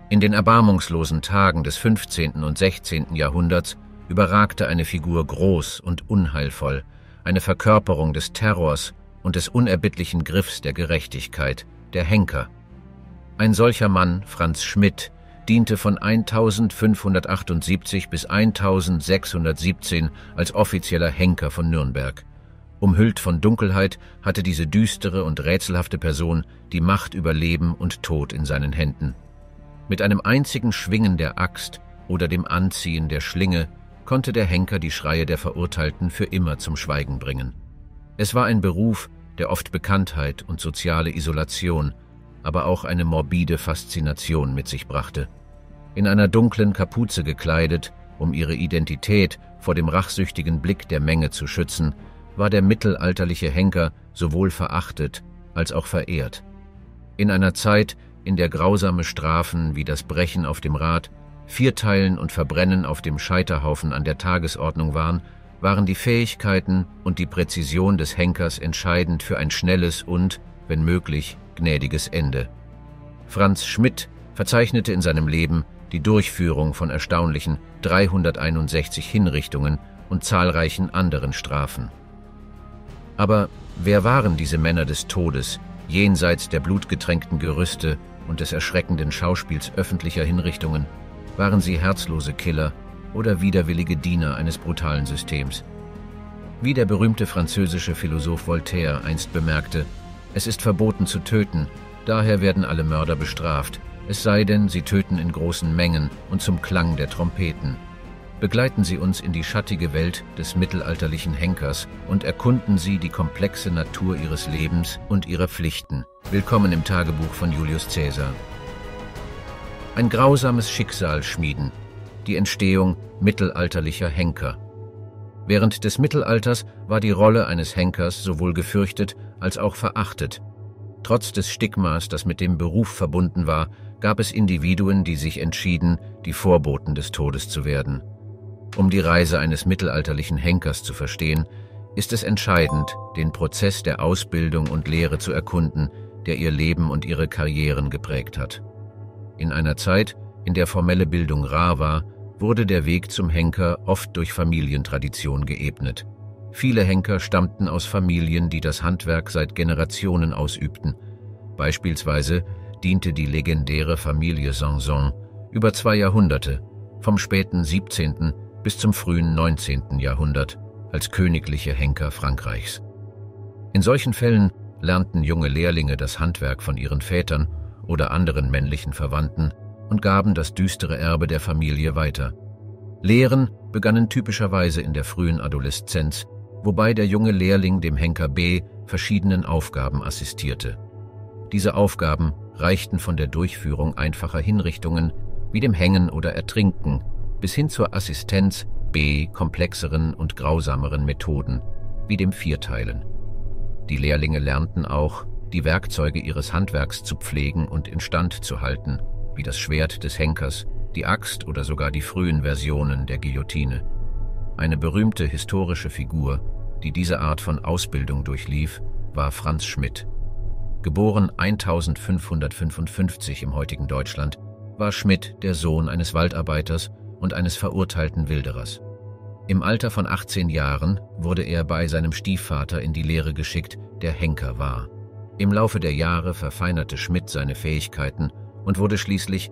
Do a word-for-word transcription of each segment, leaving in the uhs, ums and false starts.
In den erbarmungslosen Tagen des fünfzehnten und sechzehnten Jahrhunderts überragte eine Figur groß und unheilvoll, eine Verkörperung des Terrors und des unerbittlichen Griffs der Gerechtigkeit, der Henker. Ein solcher Mann, Franz Schmidt, diente von eintausendfünfhundertachtundsiebzig bis eintausendsechshundertsiebzehn als offizieller Henker von Nürnberg. Umhüllt von Dunkelheit hatte diese düstere und rätselhafte Person die Macht über Leben und Tod in seinen Händen. Mit einem einzigen Schwingen der Axt oder dem Anziehen der Schlinge konnte der Henker die Schreie der Verurteilten für immer zum Schweigen bringen. Es war ein Beruf, der oft Bekanntheit und soziale Isolation, aber auch eine morbide Faszination mit sich brachte. In einer dunklen Kapuze gekleidet, um ihre Identität vor dem rachsüchtigen Blick der Menge zu schützen, war der mittelalterliche Henker sowohl verachtet als auch verehrt. In einer Zeit, in der grausame Strafen wie das Brechen auf dem Rad, Vierteilen und Verbrennen auf dem Scheiterhaufen an der Tagesordnung waren, waren die Fähigkeiten und die Präzision des Henkers entscheidend für ein schnelles und, wenn möglich, gnädiges Ende. Franz Schmidt verzeichnete in seinem Leben die Durchführung von erstaunlichen dreihunderteinundsechzig Hinrichtungen und zahlreichen anderen Strafen. Aber wer waren diese Männer des Todes, jenseits der blutgetränkten Gerüste und des erschreckenden Schauspiels öffentlicher Hinrichtungen? Waren sie herzlose Killer oder widerwillige Diener eines brutalen Systems? Wie der berühmte französische Philosoph Voltaire einst bemerkte: Es ist verboten zu töten, daher werden alle Mörder bestraft, es sei denn, sie töten in großen Mengen und zum Klang der Trompeten. Begleiten Sie uns in die schattige Welt des mittelalterlichen Henkers und erkunden Sie die komplexe Natur ihres Lebens und ihrer Pflichten. Willkommen im Tagebuch von Julius Caesar. Ein grausames Schicksal schmieden, die Entstehung mittelalterlicher Henker. Während des Mittelalters war die Rolle eines Henkers sowohl gefürchtet als auch verachtet. Trotz des Stigmas, das mit dem Beruf verbunden war, gab es Individuen, die sich entschieden, die Vorboten des Todes zu werden. Um die Reise eines mittelalterlichen Henkers zu verstehen, ist es entscheidend, den Prozess der Ausbildung und Lehre zu erkunden, der ihr Leben und ihre Karrieren geprägt hat. In einer Zeit, in der formelle Bildung rar war, wurde der Weg zum Henker oft durch Familientradition geebnet. Viele Henker stammten aus Familien, die das Handwerk seit Generationen ausübten. Beispielsweise diente die legendäre Familie Sanson über zwei Jahrhunderte, vom späten siebzehnten bis zum frühen neunzehnten Jahrhundert, als königliche Henker Frankreichs. In solchen Fällen lernten junge Lehrlinge das Handwerk von ihren Vätern oder anderen männlichen Verwandten und gaben das düstere Erbe der Familie weiter. Lehren begannen typischerweise in der frühen Adoleszenz, wobei der junge Lehrling dem Henker B verschiedenen Aufgaben assistierte. Diese Aufgaben reichten von der Durchführung einfacher Hinrichtungen wie dem Hängen oder Ertrinken bis hin zur Assistenz B komplexeren und grausameren Methoden wie dem Vierteilen. Die Lehrlinge lernten auch, die Werkzeuge ihres Handwerks zu pflegen und instand zu halten, wie das Schwert des Henkers, die Axt oder sogar die frühen Versionen der Guillotine. Eine berühmte historische Figur, die diese Art von Ausbildung durchlief, war Franz Schmidt. Geboren eintausendfünfhundertfünfundfünfzig im heutigen Deutschland, war Schmidt der Sohn eines Waldarbeiters und eines verurteilten Wilderers. Im Alter von achtzehn Jahren wurde er bei seinem Stiefvater in die Lehre geschickt, der Henker war. Im Laufe der Jahre verfeinerte Schmidt seine Fähigkeiten und wurde schließlich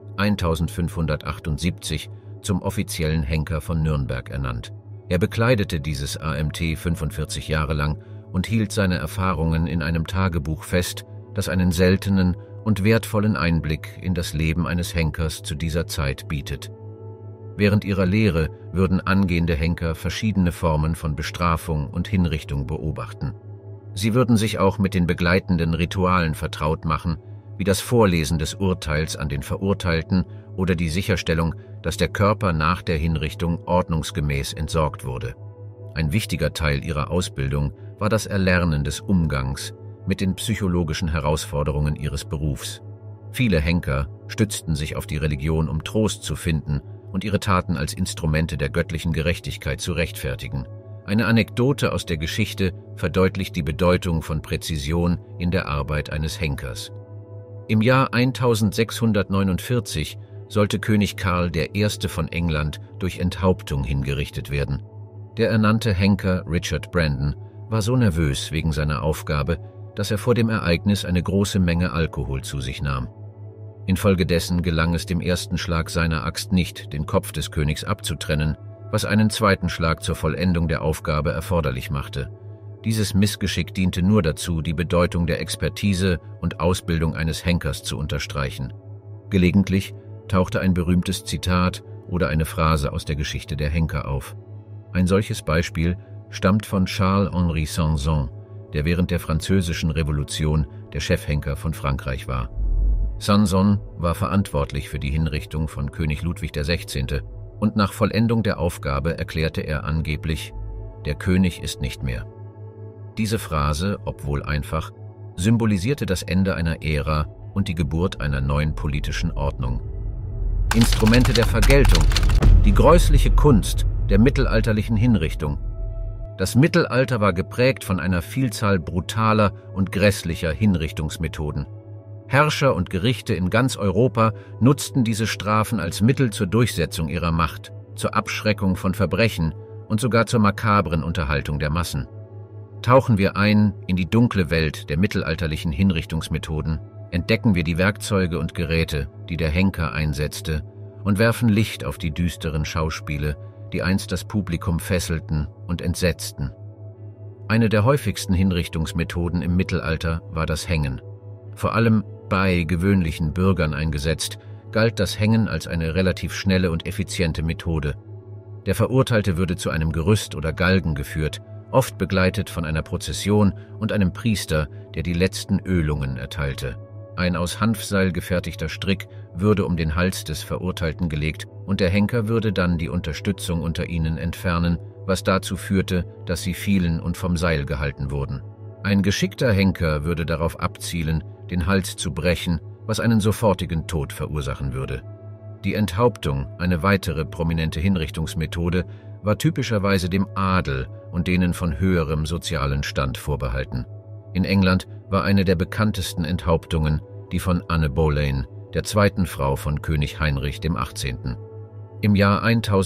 eintausendfünfhundertachtundsiebzig zum offiziellen Henker von Nürnberg ernannt. Er bekleidete dieses Amt fünfundvierzig Jahre lang und hielt seine Erfahrungen in einem Tagebuch fest, das einen seltenen und wertvollen Einblick in das Leben eines Henkers zu dieser Zeit bietet. Während ihrer Lehre würden angehende Henker verschiedene Formen von Bestrafung und Hinrichtung beobachten. Sie würden sich auch mit den begleitenden Ritualen vertraut machen, wie das Vorlesen des Urteils an den Verurteilten oder die Sicherstellung, dass der Körper nach der Hinrichtung ordnungsgemäß entsorgt wurde. Ein wichtiger Teil ihrer Ausbildung war das Erlernen des Umgangs mit den psychologischen Herausforderungen ihres Berufs. Viele Henker stützten sich auf die Religion, um Trost zu finden und ihre Taten als Instrumente der göttlichen Gerechtigkeit zu rechtfertigen. Eine Anekdote aus der Geschichte verdeutlicht die Bedeutung von Präzision in der Arbeit eines Henkers. Im Jahr eintausendsechshundertneunundvierzig sollte König Karl der Erste von England durch Enthauptung hingerichtet werden. Der ernannte Henker Richard Brandon war so nervös wegen seiner Aufgabe, dass er vor dem Ereignis eine große Menge Alkohol zu sich nahm. Infolgedessen gelang es dem ersten Schlag seiner Axt nicht, den Kopf des Königs abzutrennen, was einen zweiten Schlag zur Vollendung der Aufgabe erforderlich machte. Dieses Missgeschick diente nur dazu, die Bedeutung der Expertise und Ausbildung eines Henkers zu unterstreichen. Gelegentlich tauchte ein berühmtes Zitat oder eine Phrase aus der Geschichte der Henker auf. Ein solches Beispiel stammt von Charles-Henri Sanson, der während der Französischen Revolution der Chefhenker von Frankreich war. Sanson war verantwortlich für die Hinrichtung von König Ludwig der Sechzehnte. und nach Vollendung der Aufgabe erklärte er angeblich: Der König ist nicht mehr. Diese Phrase, obwohl einfach, symbolisierte das Ende einer Ära und die Geburt einer neuen politischen Ordnung. Instrumente der Vergeltung, die gräusliche Kunst der mittelalterlichen Hinrichtung. Das Mittelalter war geprägt von einer Vielzahl brutaler und grässlicher Hinrichtungsmethoden. Herrscher und Gerichte in ganz Europa nutzten diese Strafen als Mittel zur Durchsetzung ihrer Macht, zur Abschreckung von Verbrechen und sogar zur makabren Unterhaltung der Massen. Tauchen wir ein in die dunkle Welt der mittelalterlichen Hinrichtungsmethoden, entdecken wir die Werkzeuge und Geräte, die der Henker einsetzte, und werfen Licht auf die düsteren Schauspiele, die einst das Publikum fesselten und entsetzten. Eine der häufigsten Hinrichtungsmethoden im Mittelalter war das Hängen. Vor allem bei gewöhnlichen Bürgern eingesetzt, galt das Hängen als eine relativ schnelle und effiziente Methode. Der Verurteilte würde zu einem Gerüst oder Galgen geführt, oft begleitet von einer Prozession und einem Priester, der die letzten Ölungen erteilte. Ein aus Hanfseil gefertigter Strick würde um den Hals des Verurteilten gelegt und der Henker würde dann die Unterstützung unter ihnen entfernen, was dazu führte, dass sie fielen und vom Seil gehalten wurden. Ein geschickter Henker würde darauf abzielen, den Hals zu brechen, was einen sofortigen Tod verursachen würde. Die Enthauptung, eine weitere prominente Hinrichtungsmethode, war typischerweise dem Adel und denen von höherem sozialen Stand vorbehalten. In England war eine der bekanntesten Enthauptungen die von Anne Boleyn, der zweiten Frau von König Heinrich dem Achtzehnten Im Jahr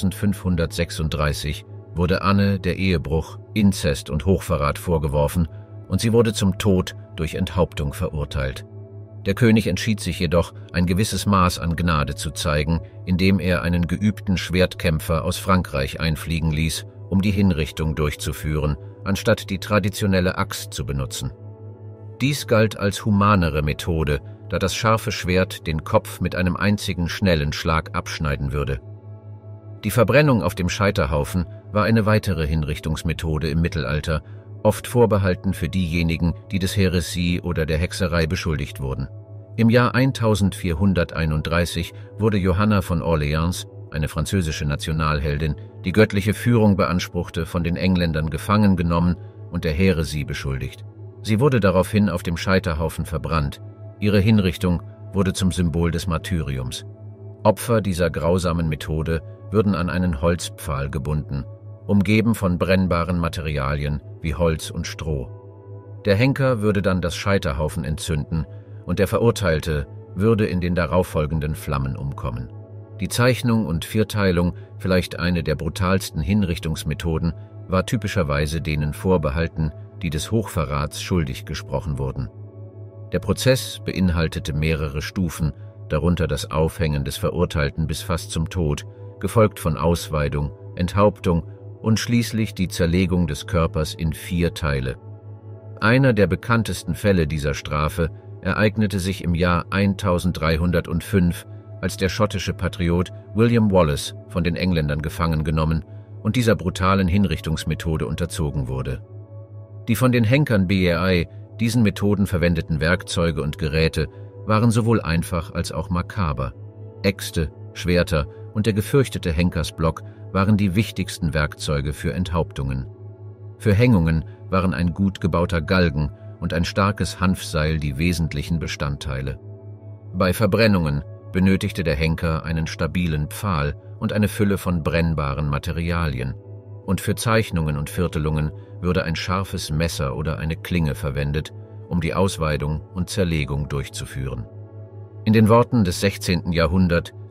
eintausendfünfhundertsechsunddreißig wurde Anne der Ehebruch, Inzest und Hochverrat vorgeworfen und sie wurde zum Tod durch Enthauptung verurteilt. Der König entschied sich jedoch, ein gewisses Maß an Gnade zu zeigen, indem er einen geübten Schwertkämpfer aus Frankreich einfliegen ließ, um die Hinrichtung durchzuführen, anstatt die traditionelle Axt zu benutzen. Dies galt als humanere Methode, da das scharfe Schwert den Kopf mit einem einzigen schnellen Schlag abschneiden würde. Die Verbrennung auf dem Scheiterhaufen war eine weitere Hinrichtungsmethode im Mittelalter, oft vorbehalten für diejenigen, die des Häresie oder der Hexerei beschuldigt wurden. Im Jahr eintausendvierhunderteinunddreißig wurde Johanna von Orleans, eine französische Nationalheldin, die göttliche Führung beanspruchte, von den Engländern gefangen genommen und der Häresie beschuldigt. Sie wurde daraufhin auf dem Scheiterhaufen verbrannt. Ihre Hinrichtung wurde zum Symbol des Martyriums. Opfer dieser grausamen Methode würden an einen Holzpfahl gebunden, umgeben von brennbaren Materialien wie Holz und Stroh. Der Henker würde dann das Scheiterhaufen entzünden und der Verurteilte würde in den darauffolgenden Flammen umkommen. Die Zeichnung und Vierteilung, vielleicht eine der brutalsten Hinrichtungsmethoden, war typischerweise denen vorbehalten, die des Hochverrats schuldig gesprochen wurden. Der Prozess beinhaltete mehrere Stufen, darunter das Aufhängen des Verurteilten bis fast zum Tod, gefolgt von Ausweidung, Enthauptung und schließlich die Zerlegung des Körpers in vier Teile. Einer der bekanntesten Fälle dieser Strafe ereignete sich im Jahr eintausenddreihundertfünf, als der schottische Patriot William Wallace von den Engländern gefangen genommen und dieser brutalen Hinrichtungsmethode unterzogen wurde. Die von den Henkern B R I diesen Methoden verwendeten Werkzeuge und Geräte waren sowohl einfach als auch makaber. Äxte, Schwerter und der gefürchtete Henkersblock waren die wichtigsten Werkzeuge für Enthauptungen. Für Hängungen waren ein gut gebauter Galgen und ein starkes Hanfseil die wesentlichen Bestandteile. Bei Verbrennungen benötigte der Henker einen stabilen Pfahl und eine Fülle von brennbaren Materialien. Und für Zeichnungen und Viertelungen würde ein scharfes Messer oder eine Klinge verwendet, um die Ausweidung und Zerlegung durchzuführen. In den Worten des sechzehnten Jahrhunderts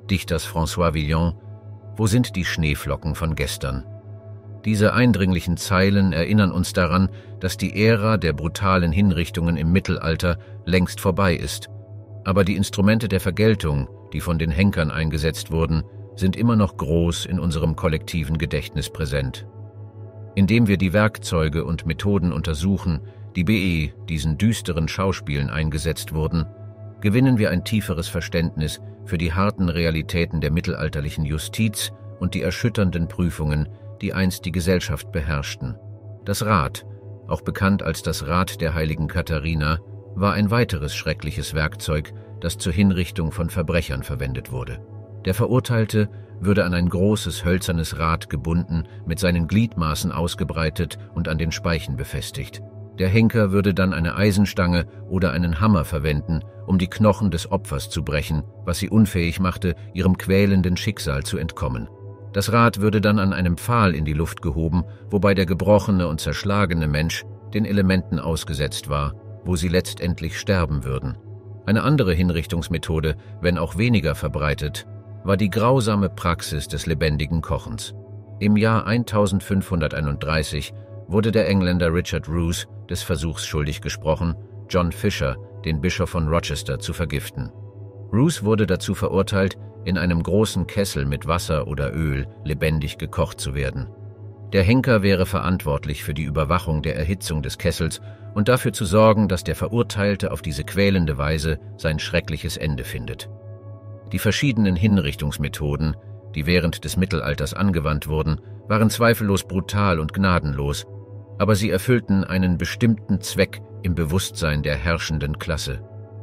Dichters François Villon: Wo sind die Schneeflocken von gestern? Diese eindringlichen Zeilen erinnern uns daran, dass die Ära der brutalen Hinrichtungen im Mittelalter längst vorbei ist. Aber die Instrumente der Vergeltung, die von den Henkern eingesetzt wurden, sind immer noch groß in unserem kollektiven Gedächtnis präsent. Indem wir die Werkzeuge und Methoden untersuchen, die bei diesen düsteren Schauspielen eingesetzt wurden, gewinnen wir ein tieferes Verständnis für die harten Realitäten der mittelalterlichen Justiz und die erschütternden Prüfungen, die einst die Gesellschaft beherrschten. Das Rad, auch bekannt als das Rad der heiligen Katharina, war ein weiteres schreckliches Werkzeug, das zur Hinrichtung von Verbrechern verwendet wurde. Der Verurteilte würde an ein großes hölzernes Rad gebunden, mit seinen Gliedmaßen ausgebreitet und an den Speichen befestigt. Der Henker würde dann eine Eisenstange oder einen Hammer verwenden, um die Knochen des Opfers zu brechen, was sie unfähig machte, ihrem quälenden Schicksal zu entkommen. Das Rad würde dann an einem Pfahl in die Luft gehoben, wobei der gebrochene und zerschlagene Mensch den Elementen ausgesetzt war, wo sie letztendlich sterben würden. Eine andere Hinrichtungsmethode, wenn auch weniger verbreitet, war die grausame Praxis des lebendigen Kochens. Im Jahr eintausendfünfhunderteinunddreißig wurde der Engländer Richard Roos des Versuchs schuldig gesprochen, John Fisher, den Bischof von Rochester, zu vergiften. Roos wurde dazu verurteilt, in einem großen Kessel mit Wasser oder Öl lebendig gekocht zu werden. Der Henker wäre verantwortlich für die Überwachung der Erhitzung des Kessels und dafür zu sorgen, dass der Verurteilte auf diese quälende Weise sein schreckliches Ende findet. Die verschiedenen Hinrichtungsmethoden, die während des Mittelalters angewandt wurden, waren zweifellos brutal und gnadenlos, aber sie erfüllten einen bestimmten Zweck im Bewusstsein der herrschenden Klasse.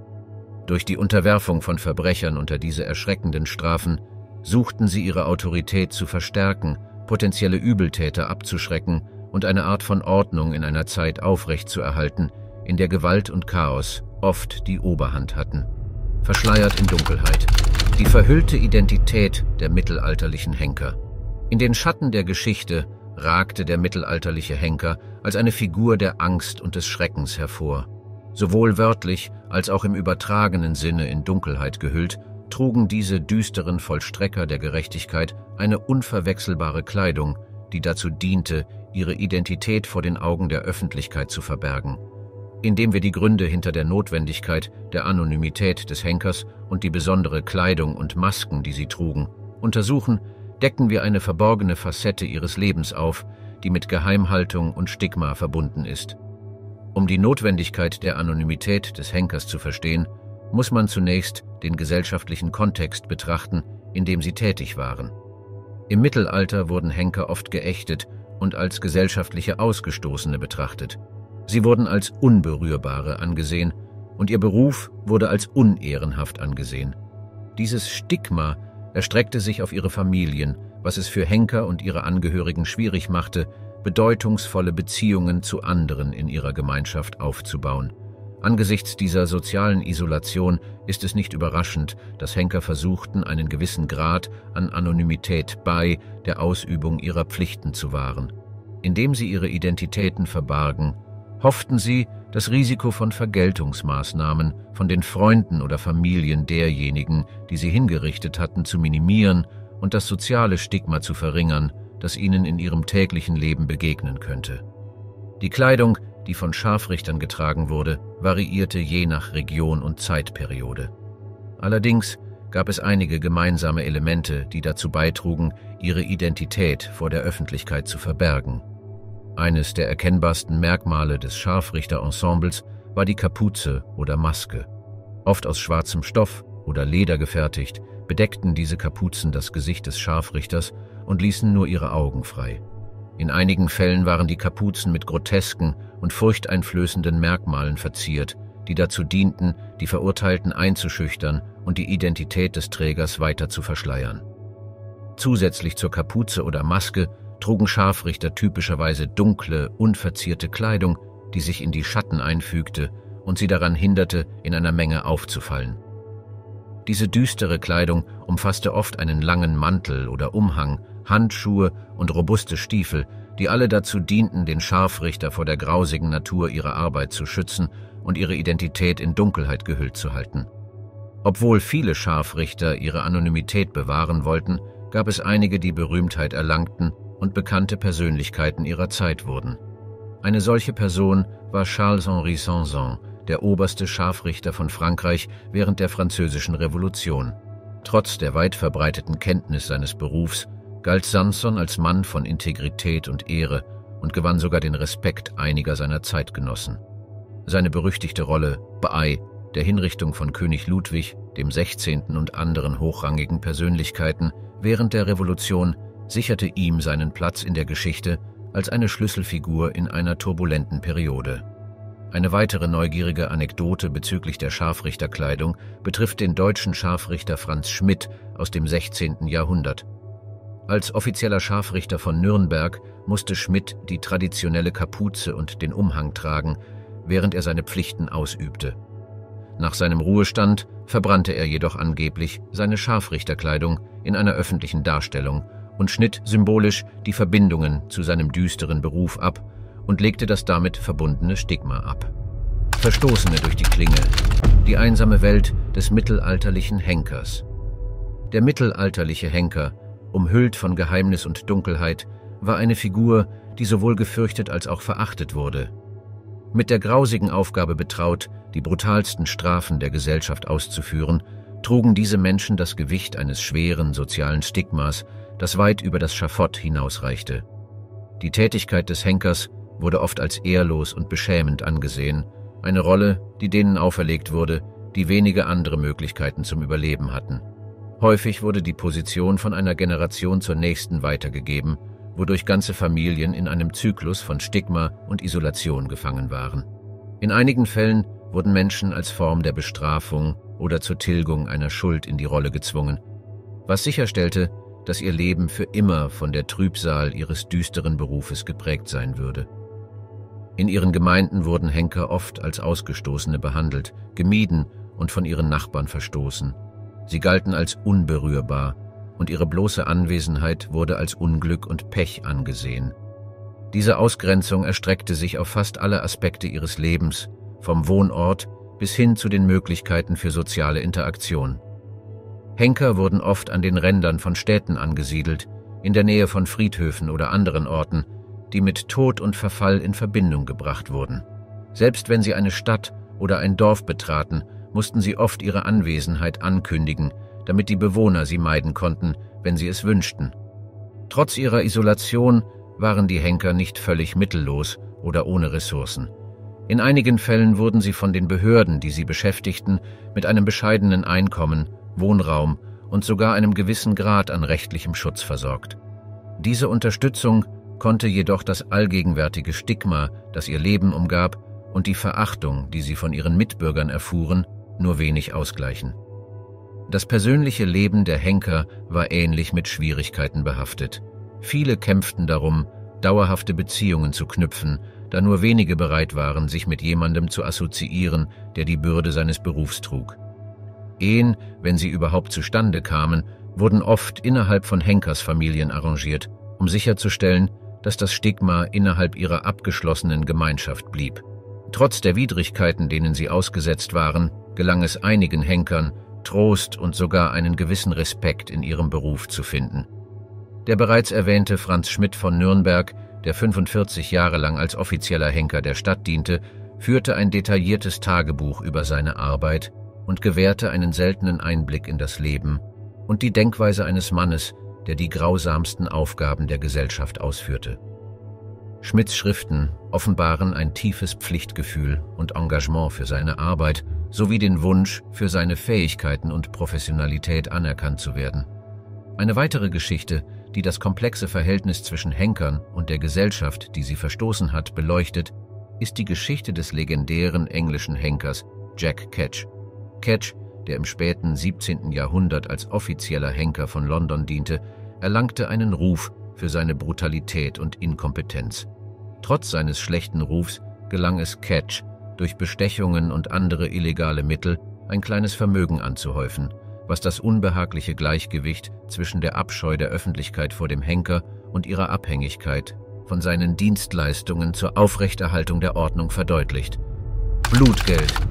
Durch die Unterwerfung von Verbrechern unter diese erschreckenden Strafen suchten sie ihre Autorität zu verstärken, potenzielle Übeltäter abzuschrecken und eine Art von Ordnung in einer Zeit aufrechtzuerhalten, in der Gewalt und Chaos oft die Oberhand hatten. Verschleiert in Dunkelheit. Die verhüllte Identität der mittelalterlichen Henker. In den Schatten der Geschichte ragte der mittelalterliche Henker als eine Figur der Angst und des Schreckens hervor. Sowohl wörtlich als auch im übertragenen Sinne in Dunkelheit gehüllt, trugen diese düsteren Vollstrecker der Gerechtigkeit eine unverwechselbare Kleidung, die dazu diente, ihre Identität vor den Augen der Öffentlichkeit zu verbergen. Indem wir die Gründe hinter der Notwendigkeit der Anonymität des Henkers und die besondere Kleidung und Masken, die sie trugen, untersuchen, decken wir eine verborgene Facette ihres Lebens auf, die mit Geheimhaltung und Stigma verbunden ist. Um die Notwendigkeit der Anonymität des Henkers zu verstehen, muss man zunächst den gesellschaftlichen Kontext betrachten, in dem sie tätig waren. Im Mittelalter wurden Henker oft geächtet und als gesellschaftliche Ausgestoßene betrachtet. Sie wurden als Unberührbare angesehen und ihr Beruf wurde als unehrenhaft angesehen. Dieses Stigma erstreckte sich auf ihre Familien, was es für Henker und ihre Angehörigen schwierig machte, bedeutungsvolle Beziehungen zu anderen in ihrer Gemeinschaft aufzubauen. Angesichts dieser sozialen Isolation ist es nicht überraschend, dass Henker versuchten, einen gewissen Grad an Anonymität bei der Ausübung ihrer Pflichten zu wahren. Indem sie ihre Identitäten verbargen, hofften sie, das Risiko von Vergeltungsmaßnahmen von den Freunden oder Familien derjenigen, die sie hingerichtet hatten, zu minimieren und das soziale Stigma zu verringern, das ihnen in ihrem täglichen Leben begegnen könnte. Die Kleidung, die von Scharfrichtern getragen wurde, variierte je nach Region und Zeitperiode. Allerdings gab es einige gemeinsame Elemente, die dazu beitrugen, ihre Identität vor der Öffentlichkeit zu verbergen. Eines der erkennbarsten Merkmale des Scharfrichter-Ensembles war die Kapuze oder Maske. Oft aus schwarzem Stoff oder Leder gefertigt, bedeckten diese Kapuzen das Gesicht des Scharfrichters und ließen nur ihre Augen frei. In einigen Fällen waren die Kapuzen mit grotesken und furchteinflößenden Merkmalen verziert, die dazu dienten, die Verurteilten einzuschüchtern und die Identität des Trägers weiter zu verschleiern. Zusätzlich zur Kapuze oder Maske trugen Scharfrichter typischerweise dunkle, unverzierte Kleidung, die sich in die Schatten einfügte und sie daran hinderte, in einer Menge aufzufallen. Diese düstere Kleidung umfasste oft einen langen Mantel oder Umhang, Handschuhe und robuste Stiefel, die alle dazu dienten, den Scharfrichter vor der grausigen Natur ihrer Arbeit zu schützen und ihre Identität in Dunkelheit gehüllt zu halten. Obwohl viele Scharfrichter ihre Anonymität bewahren wollten, gab es einige, die Berühmtheit erlangten und bekannte Persönlichkeiten ihrer Zeit wurden. Eine solche Person war Charles-Henri Sanson, der oberste Scharfrichter von Frankreich während der Französischen Revolution. Trotz der weit verbreiteten Kenntnis seines Berufs galt Sanson als Mann von Integrität und Ehre und gewann sogar den Respekt einiger seiner Zeitgenossen. Seine berüchtigte Rolle bei der Hinrichtung von König Ludwig, dem Sechzehnten und anderen hochrangigen Persönlichkeiten während der Revolution sicherte ihm seinen Platz in der Geschichte als eine Schlüsselfigur in einer turbulenten Periode. Eine weitere neugierige Anekdote bezüglich der Scharfrichterkleidung betrifft den deutschen Scharfrichter Franz Schmidt aus dem sechzehnten Jahrhundert. Als offizieller Scharfrichter von Nürnberg musste Schmidt die traditionelle Kapuze und den Umhang tragen, während er seine Pflichten ausübte. Nach seinem Ruhestand verbrannte er jedoch angeblich seine Scharfrichterkleidung in einer öffentlichen Darstellung und schnitt symbolisch die Verbindungen zu seinem düsteren Beruf ab und legte das damit verbundene Stigma ab. Verstoßene durch die Klinge, die einsame Welt des mittelalterlichen Henkers. Der mittelalterliche Henker, umhüllt von Geheimnis und Dunkelheit, war eine Figur, die sowohl gefürchtet als auch verachtet wurde. Mit der grausigen Aufgabe betraut, die brutalsten Strafen der Gesellschaft auszuführen, trugen diese Menschen das Gewicht eines schweren sozialen Stigmas, das weit über das Schafott hinausreichte. Die Tätigkeit des Henkers wurde oft als ehrlos und beschämend angesehen, eine Rolle, die denen auferlegt wurde, die wenige andere Möglichkeiten zum Überleben hatten. Häufig wurde die Position von einer Generation zur nächsten weitergegeben, wodurch ganze Familien in einem Zyklus von Stigma und Isolation gefangen waren. In einigen Fällen wurden Menschen als Form der Bestrafung oder zur Tilgung einer Schuld in die Rolle gezwungen, was sicherstellte, dass ihr Leben für immer von der Trübsal ihres düsteren Berufes geprägt sein würde. In ihren Gemeinden wurden Henker oft als Ausgestoßene behandelt, gemieden und von ihren Nachbarn verstoßen. Sie galten als unberührbar und ihre bloße Anwesenheit wurde als Unglück und Pech angesehen. Diese Ausgrenzung erstreckte sich auf fast alle Aspekte ihres Lebens, vom Wohnort bis hin zu den Möglichkeiten für soziale Interaktion. Henker wurden oft an den Rändern von Städten angesiedelt, in der Nähe von Friedhöfen oder anderen Orten, die mit Tod und Verfall in Verbindung gebracht wurden. Selbst wenn sie eine Stadt oder ein Dorf betraten, mussten sie oft ihre Anwesenheit ankündigen, damit die Bewohner sie meiden konnten, wenn sie es wünschten. Trotz ihrer Isolation waren die Henker nicht völlig mittellos oder ohne Ressourcen. In einigen Fällen wurden sie von den Behörden, die sie beschäftigten, mit einem bescheidenen Einkommen, Wohnraum und sogar einem gewissen Grad an rechtlichem Schutz versorgt. Diese Unterstützung konnte jedoch das allgegenwärtige Stigma, das ihr Leben umgab, und die Verachtung, die sie von ihren Mitbürgern erfuhren, nur wenig ausgleichen. Das persönliche Leben der Henker war ähnlich mit Schwierigkeiten behaftet. Viele kämpften darum, dauerhafte Beziehungen zu knüpfen, da nur wenige bereit waren, sich mit jemandem zu assoziieren, der die Bürde seines Berufs trug. Ehen, wenn sie überhaupt zustande kamen, wurden oft innerhalb von Henkersfamilien arrangiert, um sicherzustellen, dass das Stigma innerhalb ihrer abgeschlossenen Gemeinschaft blieb. Trotz der Widrigkeiten, denen sie ausgesetzt waren, gelang es einigen Henkern, Trost und sogar einen gewissen Respekt in ihrem Beruf zu finden. Der bereits erwähnte Franz Schmidt von Nürnberg, der fünfundvierzig Jahre lang als offizieller Henker der Stadt diente, führte ein detailliertes Tagebuch über seine Arbeit und gewährte einen seltenen Einblick in das Leben und die Denkweise eines Mannes, der die grausamsten Aufgaben der Gesellschaft ausführte. Schmidts Schriften offenbaren ein tiefes Pflichtgefühl und Engagement für seine Arbeit sowie den Wunsch, für seine Fähigkeiten und Professionalität anerkannt zu werden. Eine weitere Geschichte, die das komplexe Verhältnis zwischen Henkern und der Gesellschaft, die sie verstoßen hat, beleuchtet, ist die Geschichte des legendären englischen Henkers Jack Ketch. Ketch, der im späten siebzehnten Jahrhundert als offizieller Henker von London diente, erlangte einen Ruf für seine Brutalität und Inkompetenz. Trotz seines schlechten Rufs gelang es Ketch, durch Bestechungen und andere illegale Mittel ein kleines Vermögen anzuhäufen, was das unbehagliche Gleichgewicht zwischen der Abscheu der Öffentlichkeit vor dem Henker und ihrer Abhängigkeit von seinen Dienstleistungen zur Aufrechterhaltung der Ordnung verdeutlicht. Blutgeld.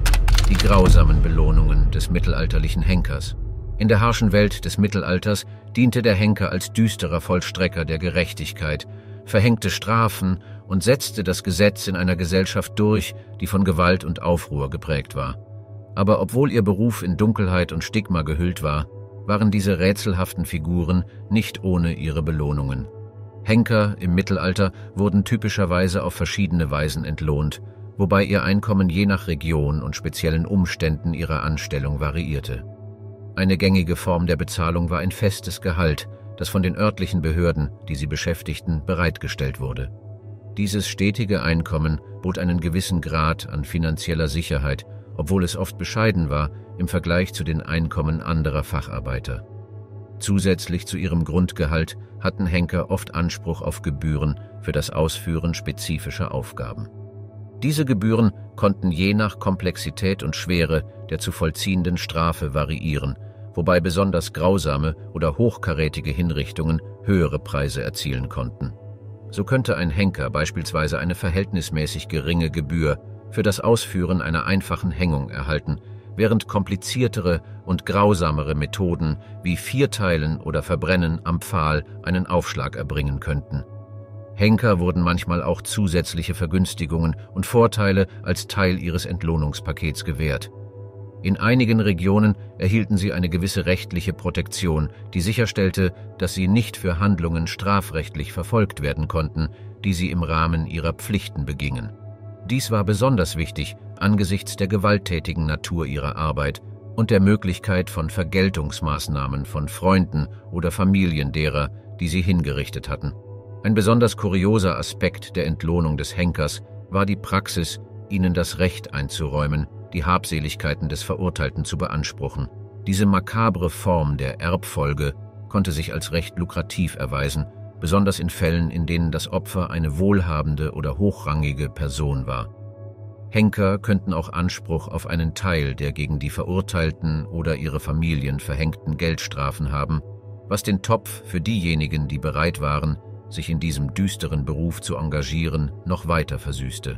die grausamen Belohnungen des mittelalterlichen Henkers. In der harschen Welt des Mittelalters diente der Henker als düsterer Vollstrecker der Gerechtigkeit, verhängte Strafen und setzte das Gesetz in einer Gesellschaft durch, die von Gewalt und Aufruhr geprägt war. Aber obwohl ihr Beruf in Dunkelheit und Stigma gehüllt war, waren diese rätselhaften Figuren nicht ohne ihre Belohnungen. Henker im Mittelalter wurden typischerweise auf verschiedene Weisen entlohnt, wobei ihr Einkommen je nach Region und speziellen Umständen ihrer Anstellung variierte. Eine gängige Form der Bezahlung war ein festes Gehalt, das von den örtlichen Behörden, die sie beschäftigten, bereitgestellt wurde. Dieses stetige Einkommen bot einen gewissen Grad an finanzieller Sicherheit, obwohl es oft bescheiden war im Vergleich zu den Einkommen anderer Facharbeiter. Zusätzlich zu ihrem Grundgehalt hatten Henker oft Anspruch auf Gebühren für das Ausführen spezifischer Aufgaben. Diese Gebühren konnten je nach Komplexität und Schwere der zu vollziehenden Strafe variieren, wobei besonders grausame oder hochkarätige Hinrichtungen höhere Preise erzielen konnten. So könnte ein Henker beispielsweise eine verhältnismäßig geringe Gebühr für das Ausführen einer einfachen Hängung erhalten, während kompliziertere und grausamere Methoden wie Vierteilen oder Verbrennen am Pfahl einen Aufschlag erbringen könnten. Henker wurden manchmal auch zusätzliche Vergünstigungen und Vorteile als Teil ihres Entlohnungspakets gewährt. In einigen Regionen erhielten sie eine gewisse rechtliche Protektion, die sicherstellte, dass sie nicht für Handlungen strafrechtlich verfolgt werden konnten, die sie im Rahmen ihrer Pflichten begingen. Dies war besonders wichtig angesichts der gewalttätigen Natur ihrer Arbeit und der Möglichkeit von Vergeltungsmaßnahmen von Freunden oder Familien derer, die sie hingerichtet hatten. Ein besonders kurioser Aspekt der Entlohnung des Henkers war die Praxis, ihnen das Recht einzuräumen, die Habseligkeiten des Verurteilten zu beanspruchen. Diese makabre Form der Erbfolge konnte sich als recht lukrativ erweisen, besonders in Fällen, in denen das Opfer eine wohlhabende oder hochrangige Person war. Henker könnten auch Anspruch auf einen Teil der gegen die Verurteilten oder ihre Familien verhängten Geldstrafen haben, was den Topf für diejenigen, die bereit waren, sich in diesem düsteren Beruf zu engagieren, noch weiter versüßte.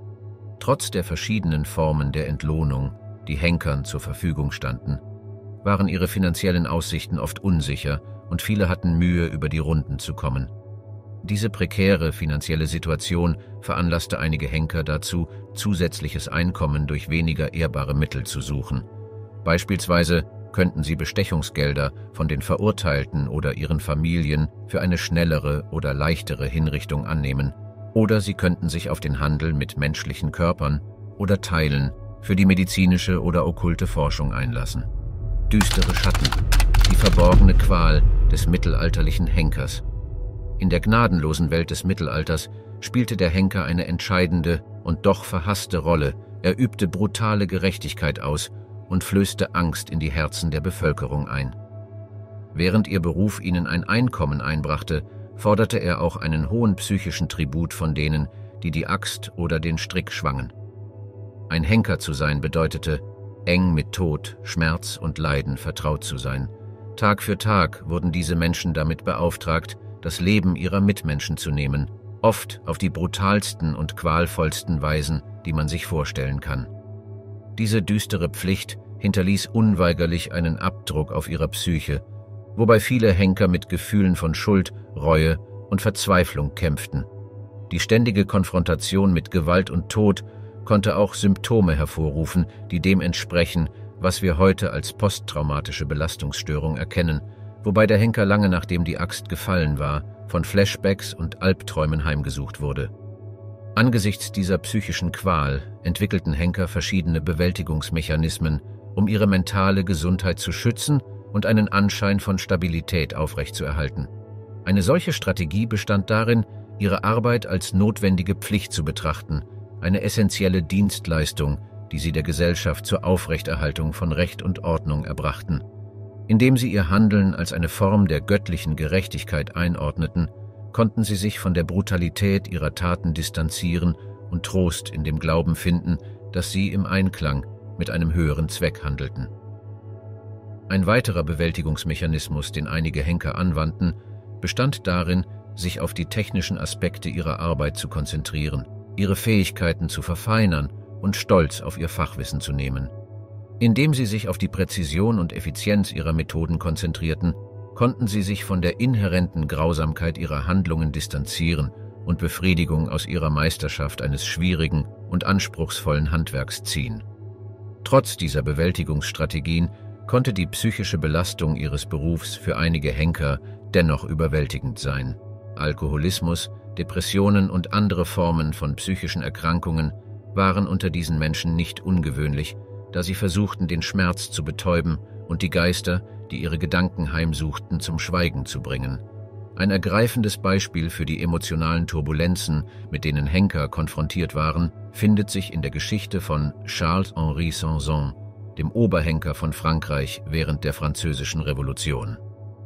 Trotz der verschiedenen Formen der Entlohnung, die Henkern zur Verfügung standen, waren ihre finanziellen Aussichten oft unsicher und viele hatten Mühe, über die Runden zu kommen. Diese prekäre finanzielle Situation veranlasste einige Henker dazu, zusätzliches Einkommen durch weniger ehrbare Mittel zu suchen. Beispielsweise könnten sie Bestechungsgelder von den Verurteilten oder ihren Familien für eine schnellere oder leichtere Hinrichtung annehmen, oder sie könnten sich auf den Handel mit menschlichen Körpern oder Teilen für die medizinische oder okkulte Forschung einlassen. Düstere Schatten, die verborgene Qual des mittelalterlichen Henkers. In der gnadenlosen Welt des Mittelalters spielte der Henker eine entscheidende und doch verhasste Rolle. Er übte brutale Gerechtigkeit aus und flößte Angst in die Herzen der Bevölkerung ein. Während ihr Beruf ihnen ein Einkommen einbrachte, forderte er auch einen hohen psychischen Tribut von denen, die die Axt oder den Strick schwangen. Ein Henker zu sein bedeutete, eng mit Tod, Schmerz und Leiden vertraut zu sein. Tag für Tag wurden diese Menschen damit beauftragt, das Leben ihrer Mitmenschen zu nehmen, oft auf die brutalsten und qualvollsten Weisen, die man sich vorstellen kann. Diese düstere Pflicht hinterließ unweigerlich einen Abdruck auf ihrer Psyche, wobei viele Henker mit Gefühlen von Schuld, Reue und Verzweiflung kämpften. Die ständige Konfrontation mit Gewalt und Tod konnte auch Symptome hervorrufen, die dem entsprechen, was wir heute als posttraumatische Belastungsstörung erkennen, wobei der Henker lange nachdem die Axt gefallen war, von Flashbacks und Albträumen heimgesucht wurde. Angesichts dieser psychischen Qual entwickelten Henker verschiedene Bewältigungsmechanismen, um ihre mentale Gesundheit zu schützen und einen Anschein von Stabilität aufrechtzuerhalten. Eine solche Strategie bestand darin, ihre Arbeit als notwendige Pflicht zu betrachten, eine essentielle Dienstleistung, die sie der Gesellschaft zur Aufrechterhaltung von Recht und Ordnung erbrachten. Indem sie ihr Handeln als eine Form der göttlichen Gerechtigkeit einordneten, konnten sie sich von der Brutalität ihrer Taten distanzieren und Trost in dem Glauben finden, dass sie im Einklang mit einem höheren Zweck handelten. Ein weiterer Bewältigungsmechanismus, den einige Henker anwandten, bestand darin, sich auf die technischen Aspekte ihrer Arbeit zu konzentrieren, ihre Fähigkeiten zu verfeinern und Stolz auf ihr Fachwissen zu nehmen. Indem sie sich auf die Präzision und Effizienz ihrer Methoden konzentrierten, konnten sie sich von der inhärenten Grausamkeit ihrer Handlungen distanzieren und Befriedigung aus ihrer Meisterschaft eines schwierigen und anspruchsvollen Handwerks ziehen. Trotz dieser Bewältigungsstrategien konnte die psychische Belastung ihres Berufs für einige Henker dennoch überwältigend sein. Alkoholismus, Depressionen und andere Formen von psychischen Erkrankungen waren unter diesen Menschen nicht ungewöhnlich, da sie versuchten, den Schmerz zu betäuben und die Geister, die ihre Gedanken heimsuchten, zum Schweigen zu bringen. Ein ergreifendes Beispiel für die emotionalen Turbulenzen, mit denen Henker konfrontiert waren, findet sich in der Geschichte von Charles-Henri Sanson, dem Oberhenker von Frankreich während der Französischen Revolution.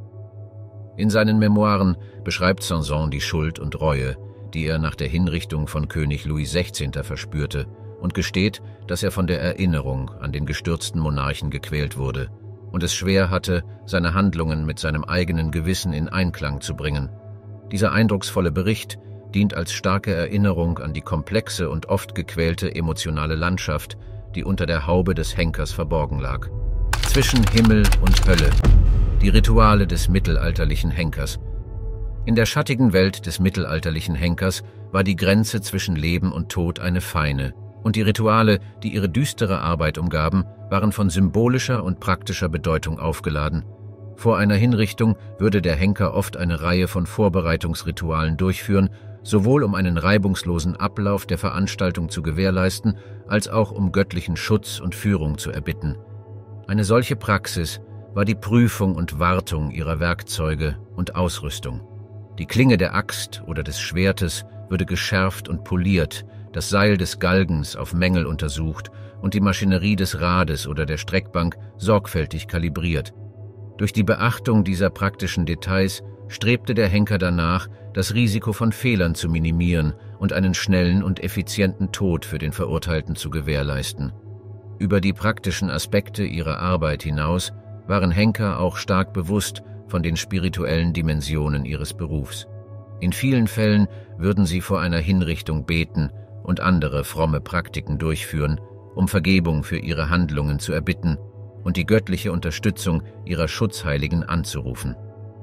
In seinen Memoiren beschreibt Sanson die Schuld und Reue, die er nach der Hinrichtung von König Louis sechzehnten verspürte, und gesteht, dass er von der Erinnerung an den gestürzten Monarchen gequält wurde und es schwer hatte, seine Handlungen mit seinem eigenen Gewissen in Einklang zu bringen. Dieser eindrucksvolle Bericht dient als starke Erinnerung an die komplexe und oft gequälte emotionale Landschaft, die unter der Haube des Henkers verborgen lag. Zwischen Himmel und Hölle. Die Rituale des mittelalterlichen Henkers. In der schattigen Welt des mittelalterlichen Henkers war die Grenze zwischen Leben und Tod eine feine, und die Rituale, die ihre düstere Arbeit umgaben, waren von symbolischer und praktischer Bedeutung aufgeladen. Vor einer Hinrichtung würde der Henker oft eine Reihe von Vorbereitungsritualen durchführen, sowohl um einen reibungslosen Ablauf der Veranstaltung zu gewährleisten, als auch um göttlichen Schutz und Führung zu erbitten. Eine solche Praxis war die Prüfung und Wartung ihrer Werkzeuge und Ausrüstung. Die Klinge der Axt oder des Schwertes würde geschärft und poliert, das Seil des Galgens auf Mängel untersucht und die Maschinerie des Rades oder der Streckbank sorgfältig kalibriert. Durch die Beachtung dieser praktischen Details strebte der Henker danach, das Risiko von Fehlern zu minimieren und einen schnellen und effizienten Tod für den Verurteilten zu gewährleisten. Über die praktischen Aspekte ihrer Arbeit hinaus waren Henker auch stark bewusst von den spirituellen Dimensionen ihres Berufs. In vielen Fällen würden sie vor einer Hinrichtung beten und andere fromme Praktiken durchführen, um Vergebung für ihre Handlungen zu erbitten und die göttliche Unterstützung ihrer Schutzheiligen anzurufen.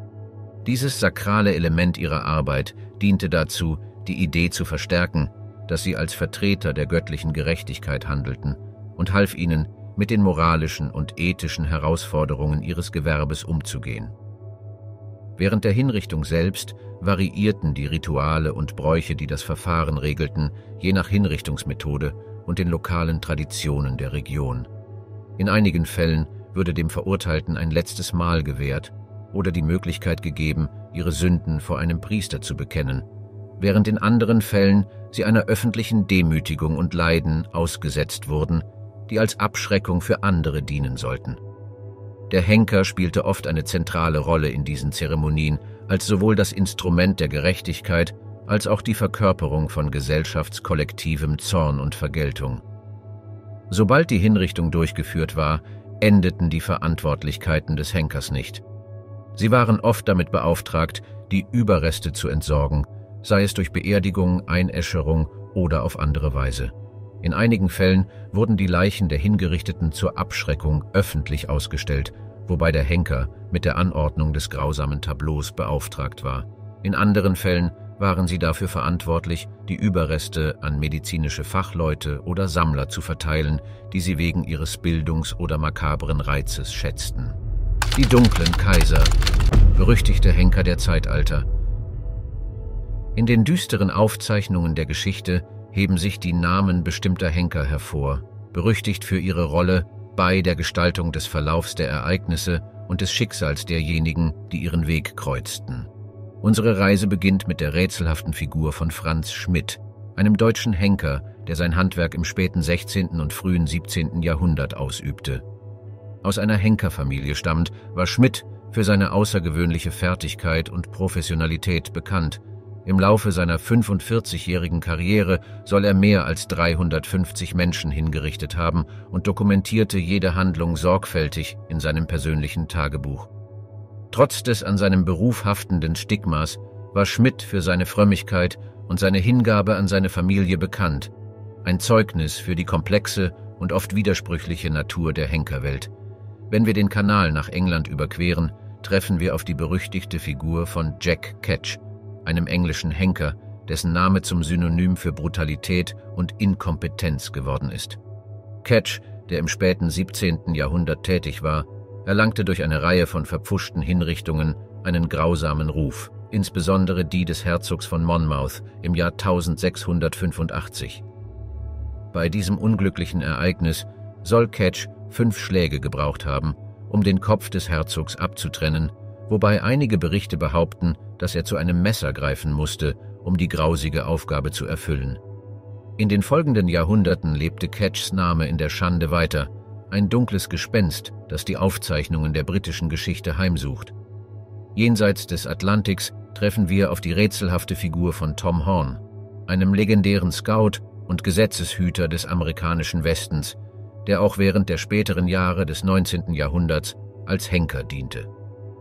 Dieses sakrale Element ihrer Arbeit diente dazu, die Idee zu verstärken, dass sie als Vertreter der göttlichen Gerechtigkeit handelten, und half ihnen, mit den moralischen und ethischen Herausforderungen ihres Gewerbes umzugehen. Während der Hinrichtung selbst variierten die Rituale und Bräuche, die das Verfahren regelten, je nach Hinrichtungsmethode und den lokalen Traditionen der Region. In einigen Fällen würde dem Verurteilten ein letztes Mahl gewährt oder die Möglichkeit gegeben, ihre Sünden vor einem Priester zu bekennen, während in anderen Fällen sie einer öffentlichen Demütigung und Leiden ausgesetzt wurden, die als Abschreckung für andere dienen sollten. Der Henker spielte oft eine zentrale Rolle in diesen Zeremonien, als sowohl das Instrument der Gerechtigkeit als auch die Verkörperung von gesellschaftskollektivem Zorn und Vergeltung. Sobald die Hinrichtung durchgeführt war, endeten die Verantwortlichkeiten des Henkers nicht. Sie waren oft damit beauftragt, die Überreste zu entsorgen, sei es durch Beerdigung, Einäscherung oder auf andere Weise. In einigen Fällen wurden die Leichen der Hingerichteten zur Abschreckung öffentlich ausgestellt, wobei der Henker mit der Anordnung des grausamen Tableaus beauftragt war. In anderen Fällen waren sie dafür verantwortlich, die Überreste an medizinische Fachleute oder Sammler zu verteilen, die sie wegen ihres Bildungs- oder makabren Reizes schätzten. Die dunklen Kaiser, berüchtigte Henker der Zeitalter. In den düsteren Aufzeichnungen der Geschichte heben sich die Namen bestimmter Henker hervor, berüchtigt für ihre Rolle bei der Gestaltung des Verlaufs der Ereignisse und des Schicksals derjenigen, die ihren Weg kreuzten. Unsere Reise beginnt mit der rätselhaften Figur von Franz Schmidt, einem deutschen Henker, der sein Handwerk im späten sechzehnten und frühen siebzehnten Jahrhundert ausübte. Aus einer Henkerfamilie stammend, war Schmidt für seine außergewöhnliche Fertigkeit und Professionalität bekannt. Im Laufe seiner fünfundvierzigjährigen Karriere soll er mehr als dreihundertfünfzig Menschen hingerichtet haben und dokumentierte jede Handlung sorgfältig in seinem persönlichen Tagebuch. Trotz des an seinem Beruf haftenden Stigmas war Schmidt für seine Frömmigkeit und seine Hingabe an seine Familie bekannt. ein Zeugnis für die komplexe und oft widersprüchliche Natur der Henkerwelt. Wenn wir den Kanal nach England überqueren, treffen wir auf die berüchtigte Figur von Jack Ketch, einem englischen Henker, dessen Name zum Synonym für Brutalität und Inkompetenz geworden ist. Ketch, der im späten siebzehnten Jahrhundert tätig war, erlangte durch eine Reihe von verpfuschten Hinrichtungen einen grausamen Ruf, insbesondere die des Herzogs von Monmouth im Jahr eintausendsechshundertfünfundachtzig. Bei diesem unglücklichen Ereignis soll Ketch fünf Schläge gebraucht haben, um den Kopf des Herzogs abzutrennen, wobei einige Berichte behaupten, dass er zu einem Messer greifen musste, um die grausige Aufgabe zu erfüllen. In den folgenden Jahrhunderten lebte Ketchs Name in der Schande weiter, ein dunkles Gespenst, das die Aufzeichnungen der britischen Geschichte heimsucht. Jenseits des Atlantiks treffen wir auf die rätselhafte Figur von Tom Horn, einem legendären Scout und Gesetzeshüter des amerikanischen Westens, der auch während der späteren Jahre des neunzehnten Jahrhunderts als Henker diente.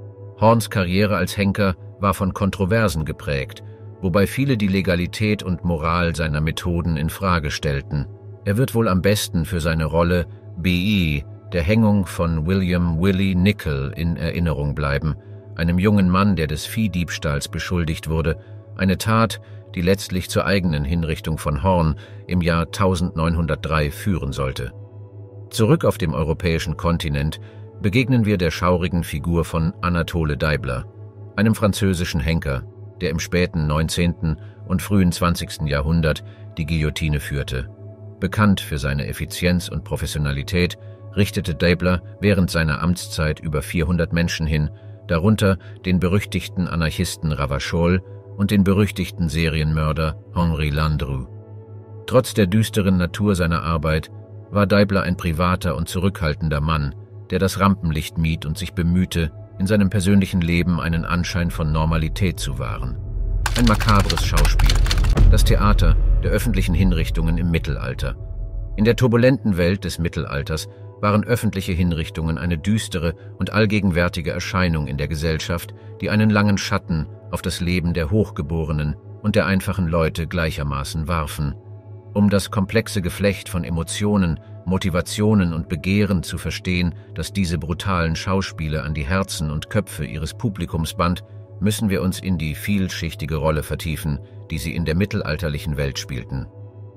Horns Karriere als Henker war von Kontroversen geprägt, wobei viele die Legalität und Moral seiner Methoden in Frage stellten. Er wird wohl am besten für seine Rolle B I, der Hängung von William Willie Nicol, in Erinnerung bleiben, einem jungen Mann, der des Viehdiebstahls beschuldigt wurde, eine Tat, die letztlich zur eigenen Hinrichtung von Horn im Jahr neunzehnhundertdrei führen sollte. Zurück auf dem europäischen Kontinent begegnen wir der schaurigen Figur von Anatole Deibler, einem französischen Henker, der im späten neunzehnten und frühen zwanzigsten Jahrhundert die Guillotine führte. Bekannt für seine Effizienz und Professionalität, richtete Deibler während seiner Amtszeit über vierhundert Menschen hin, darunter den berüchtigten Anarchisten Ravachol und den berüchtigten Serienmörder Henri Landru. Trotz der düsteren Natur seiner Arbeit war Deibler ein privater und zurückhaltender Mann, der das Rampenlicht mied und sich bemühte, in seinem persönlichen Leben einen Anschein von Normalität zu wahren. Ein makabres Schauspiel, das Theater der öffentlichen Hinrichtungen im Mittelalter. In der turbulenten Welt des Mittelalters waren öffentliche Hinrichtungen eine düstere und allgegenwärtige Erscheinung in der Gesellschaft, die einen langen Schatten auf das Leben der Hochgeborenen und der einfachen Leute gleichermaßen warfen. Um das komplexe Geflecht von Emotionen, Motivationen und Begehren zu verstehen, das diese brutalen Schauspiele an die Herzen und Köpfe ihres Publikums band, müssen wir uns in die vielschichtige Rolle vertiefen, die sie in der mittelalterlichen Welt spielten.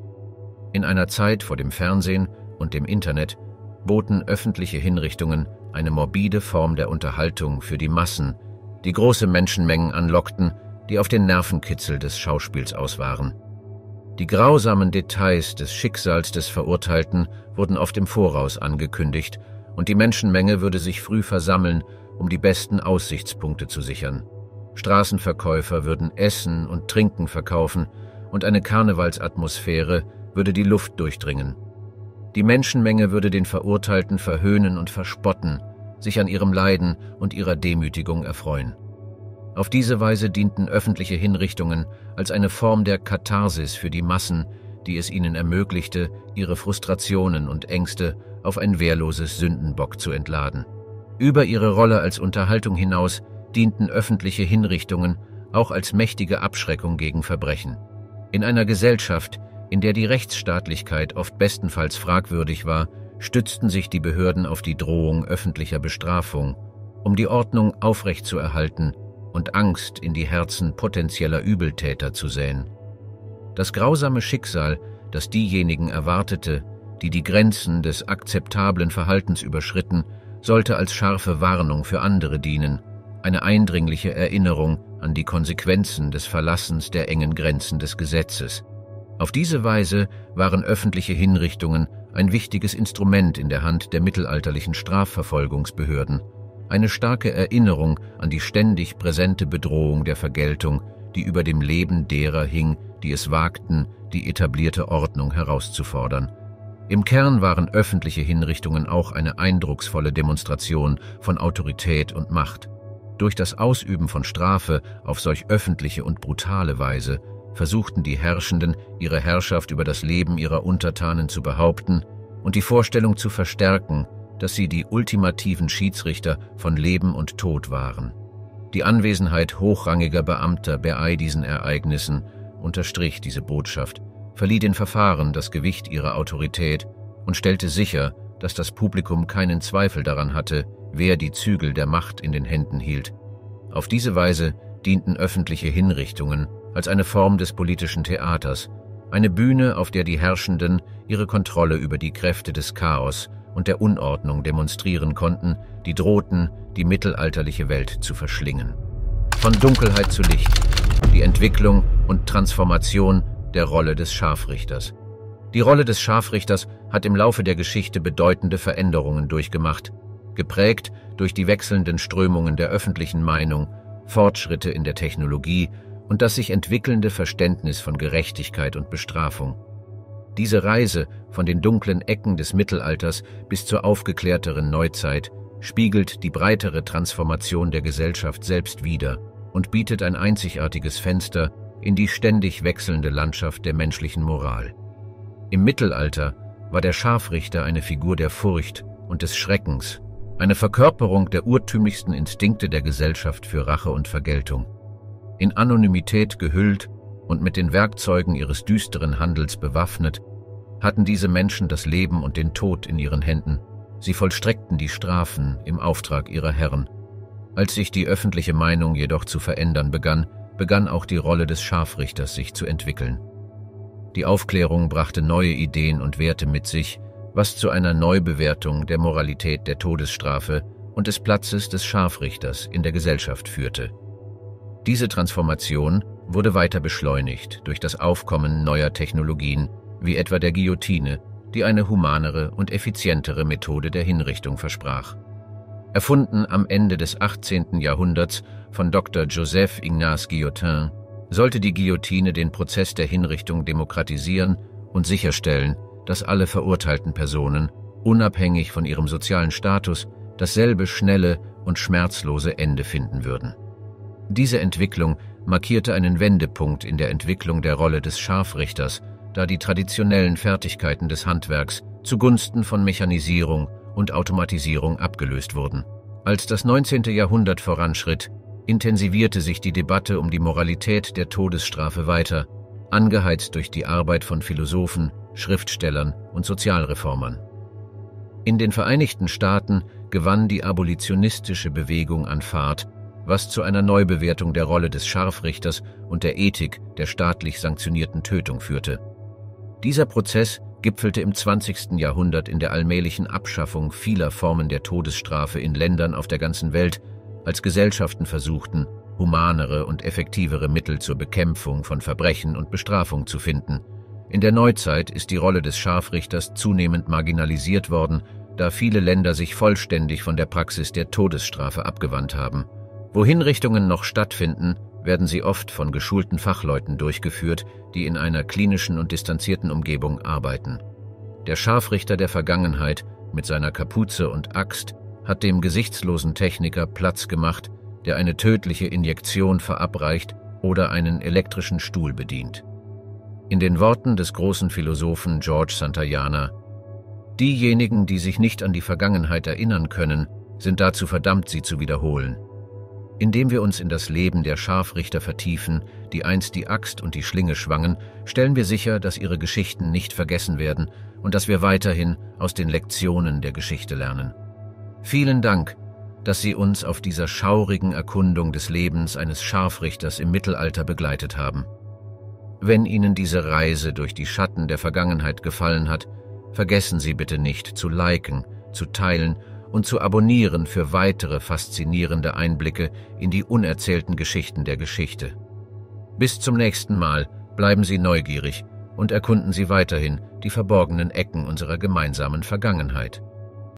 In einer Zeit vor dem Fernsehen und dem Internet boten öffentliche Hinrichtungen eine morbide Form der Unterhaltung für die Massen, die große Menschenmengen anlockten, die auf den Nervenkitzel des Schauspiels aus waren. Die grausamen Details des Schicksals des Verurteilten wurden oft im Voraus angekündigt, und die Menschenmenge würde sich früh versammeln, um die besten Aussichtspunkte zu sichern. Straßenverkäufer würden Essen und Trinken verkaufen, und eine Karnevalsatmosphäre würde die Luft durchdringen. Die Menschenmenge würde den Verurteilten verhöhnen und verspotten, sich an ihrem Leiden und ihrer Demütigung erfreuen. Auf diese Weise dienten öffentliche Hinrichtungen als eine Form der Katharsis für die Massen, die es ihnen ermöglichte, ihre Frustrationen und Ängste auf ein wehrloses Sündenbock zu entladen. Über ihre Rolle als Unterhaltung hinaus dienten öffentliche Hinrichtungen auch als mächtige Abschreckung gegen Verbrechen. In einer Gesellschaft, in der die Rechtsstaatlichkeit oft bestenfalls fragwürdig war, stützten sich die Behörden auf die Drohung öffentlicher Bestrafung, um die Ordnung aufrechtzuerhalten und Angst in die Herzen potenzieller Übeltäter zu säen. Das grausame Schicksal, das diejenigen erwartete, die die Grenzen des akzeptablen Verhaltens überschritten, sollte als scharfe Warnung für andere dienen, eine eindringliche Erinnerung an die Konsequenzen des Verlassens der engen Grenzen des Gesetzes. Auf diese Weise waren öffentliche Hinrichtungen ein wichtiges Instrument in der Hand der mittelalterlichen Strafverfolgungsbehörden, eine starke Erinnerung an die ständig präsente Bedrohung der Vergeltung, die über dem Leben derer hing, die es wagten, die etablierte Ordnung herauszufordern. Im Kern waren öffentliche Hinrichtungen auch eine eindrucksvolle Demonstration von Autorität und Macht. Durch das Ausüben von Strafe auf solch öffentliche und brutale Weise versuchten die Herrschenden, ihre Herrschaft über das Leben ihrer Untertanen zu behaupten und die Vorstellung zu verstärken, dass sie die ultimativen Schiedsrichter von Leben und Tod waren. Die Anwesenheit hochrangiger Beamter bei diesen Ereignissen unterstrich diese Botschaft, verlieh den Verfahren das Gewicht ihrer Autorität und stellte sicher, dass das Publikum keinen Zweifel daran hatte, wer die Zügel der Macht in den Händen hielt. Auf diese Weise dienten öffentliche Hinrichtungen als eine Form des politischen Theaters, eine Bühne, auf der die Herrschenden ihre Kontrolle über die Kräfte des Chaos und der Unordnung demonstrieren konnten, die drohten, die mittelalterliche Welt zu verschlingen. Von Dunkelheit zu Licht, die Entwicklung und Transformation der Rolle des Scharfrichters. Die Rolle des Scharfrichters hat im Laufe der Geschichte bedeutende Veränderungen durchgemacht, geprägt durch die wechselnden Strömungen der öffentlichen Meinung, Fortschritte in der Technologie und das sich entwickelnde Verständnis von Gerechtigkeit und Bestrafung. Diese Reise von den dunklen Ecken des Mittelalters bis zur aufgeklärteren Neuzeit spiegelt die breitere Transformation der Gesellschaft selbst wider und bietet ein einzigartiges Fenster in die ständig wechselnde Landschaft der menschlichen Moral. Im Mittelalter war der Scharfrichter eine Figur der Furcht und des Schreckens, eine Verkörperung der urtümlichsten Instinkte der Gesellschaft für Rache und Vergeltung. In Anonymität gehüllt und mit den Werkzeugen ihres düsteren Handels bewaffnet, hatten diese Menschen das Leben und den Tod in ihren Händen. Sie vollstreckten die Strafen im Auftrag ihrer Herren. Als sich die öffentliche Meinung jedoch zu verändern begann, begann auch die Rolle des Scharfrichters sich zu entwickeln. Die Aufklärung brachte neue Ideen und Werte mit sich, was zu einer Neubewertung der Moralität der Todesstrafe und des Platzes des Scharfrichters in der Gesellschaft führte. Diese Transformation wurde weiter beschleunigt durch das Aufkommen neuer Technologien, wie etwa der Guillotine, die eine humanere und effizientere Methode der Hinrichtung versprach. Erfunden am Ende des achtzehnten Jahrhunderts von Doktor Joseph Ignace Guillotin, sollte die Guillotine den Prozess der Hinrichtung demokratisieren und sicherstellen, dass alle verurteilten Personen, unabhängig von ihrem sozialen Status, dasselbe schnelle und schmerzlose Ende finden würden. Diese Entwicklung markierte einen Wendepunkt in der Entwicklung der Rolle des Scharfrichters, da die traditionellen Fertigkeiten des Handwerks zugunsten von Mechanisierung und Automatisierung abgelöst wurden. Als das neunzehnte Jahrhundert voranschritt, intensivierte sich die Debatte um die Moralität der Todesstrafe weiter, angeheizt durch die Arbeit von Philosophen, Schriftstellern und Sozialreformern. In den Vereinigten Staaten gewann die abolitionistische Bewegung an Fahrt, was zu einer Neubewertung der Rolle des Scharfrichters und der Ethik der staatlich sanktionierten Tötung führte. Dieser Prozess gipfelte im zwanzigsten Jahrhundert in der allmählichen Abschaffung vieler Formen der Todesstrafe in Ländern auf der ganzen Welt, als Gesellschaften versuchten, humanere und effektivere Mittel zur Bekämpfung von Verbrechen und Bestrafung zu finden. In der Neuzeit ist die Rolle des Scharfrichters zunehmend marginalisiert worden, da viele Länder sich vollständig von der Praxis der Todesstrafe abgewandt haben. Wo Hinrichtungen noch stattfinden, werden sie oft von geschulten Fachleuten durchgeführt, die in einer klinischen und distanzierten Umgebung arbeiten. Der Scharfrichter der Vergangenheit mit seiner Kapuze und Axt hat dem gesichtslosen Techniker Platz gemacht, der eine tödliche Injektion verabreicht oder einen elektrischen Stuhl bedient. In den Worten des großen Philosophen George Santayana: Diejenigen, die sich nicht an die Vergangenheit erinnern können, sind dazu verdammt, sie zu wiederholen. Indem wir uns in das Leben der Scharfrichter vertiefen, die einst die Axt und die Schlinge schwangen, stellen wir sicher, dass ihre Geschichten nicht vergessen werden und dass wir weiterhin aus den Lektionen der Geschichte lernen. Vielen Dank, dass Sie uns auf dieser schaurigen Erkundung des Lebens eines Scharfrichters im Mittelalter begleitet haben. Wenn Ihnen diese Reise durch die Schatten der Vergangenheit gefallen hat, vergessen Sie bitte nicht zu liken, zu teilen und zu abonnieren für weitere faszinierende Einblicke in die unerzählten Geschichten der Geschichte. Bis zum nächsten Mal, bleiben Sie neugierig und erkunden Sie weiterhin die verborgenen Ecken unserer gemeinsamen Vergangenheit.